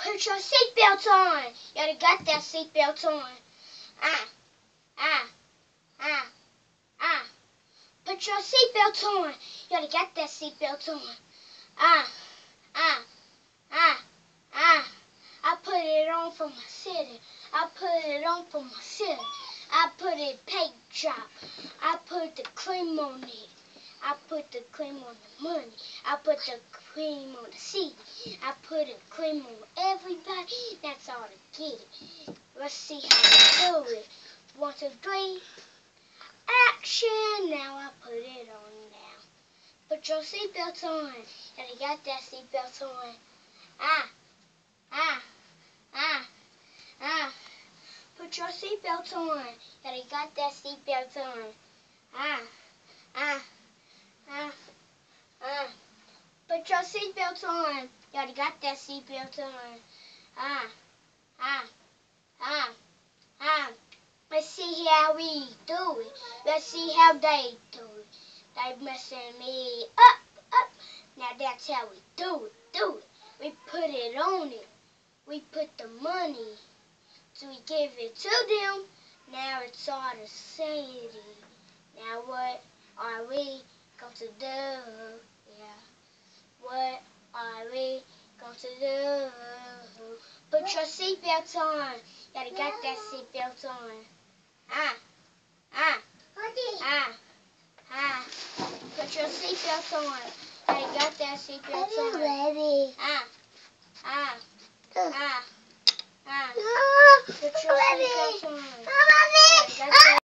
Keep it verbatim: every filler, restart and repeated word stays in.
Put your seatbelt on. You already got that seatbelt on. Ah, ah, ah, ah. Put your seatbelt on. You already got that seatbelt on. Ah, ah, ah, ah. I put it on for my city. I put it on for my city. I put it paint job. I put the cream on it. I put the cream on the money. I put the cream on the city. I put the cream on everybody. That's all to get it. Let's see how we do it. One, two, three. Action! Now I put it on now. Put your seatbelt on. And you got that seatbelt on. Ah, ah, ah, ah. Put your seatbelt on. And you got that seatbelt on. Ah, ah. Ah, ah. Put your seatbelt on. You already got that seatbelt on. Ah, ah, ah, ah. Let's see how we do it. Let's see how they do it. They messing me up, up. Now that's how we do it, do it. We put it on it. We put the money. So we give it to them. Now it's all the city. Now what are we going to do? Yeah. What are we going to do? Put your seatbelt on. You already got that seatbelt on. Ah, ah, ah, ah. Put your seatbelt on. You already got that seatbelt on. Ready. Ah, ah, ah, ah. Put your seatbelt on. Ready.